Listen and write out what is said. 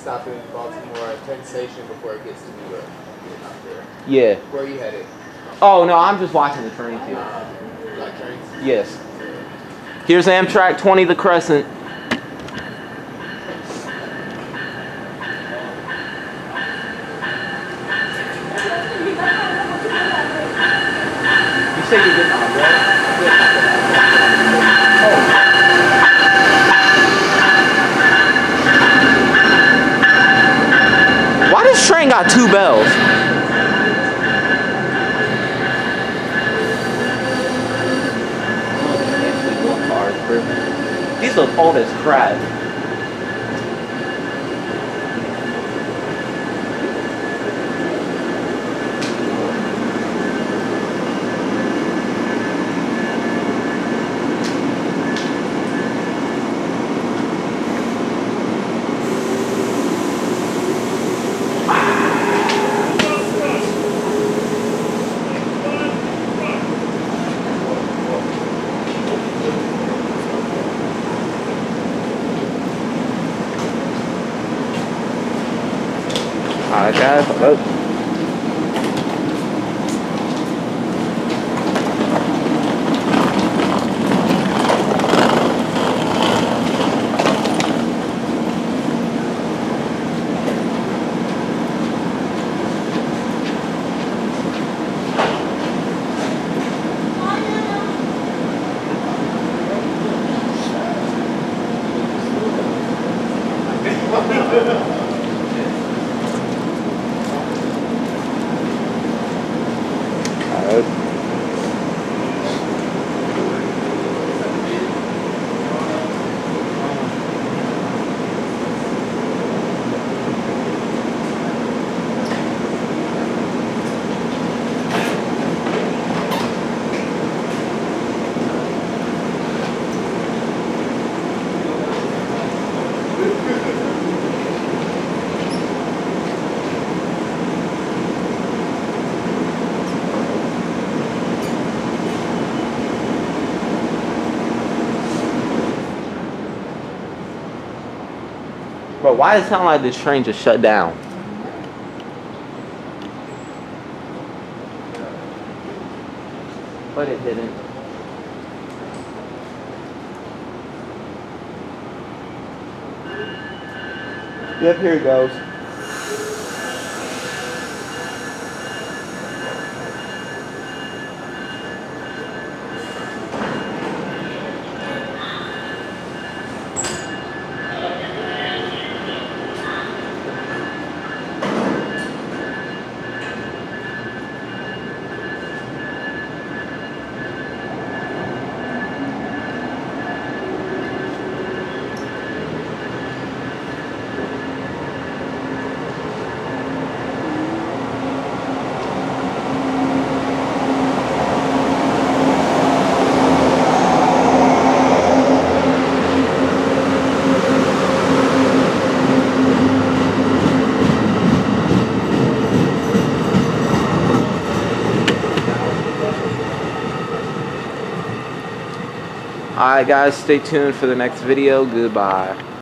stop in Baltimore at Penn Station before it gets to New York. Yeah. Where are you headed? Oh no, I'm just watching the train too. Like trains? Yes. Here's Amtrak 20, the Crescent. You say you're getting on, right? Oh. Why this train got 2 bells? These look old as crap. Alright guys, bro, why does it sound like this train just shut down? But it didn't. Yep, here it goes. Alright guys, stay tuned for the next video. Goodbye.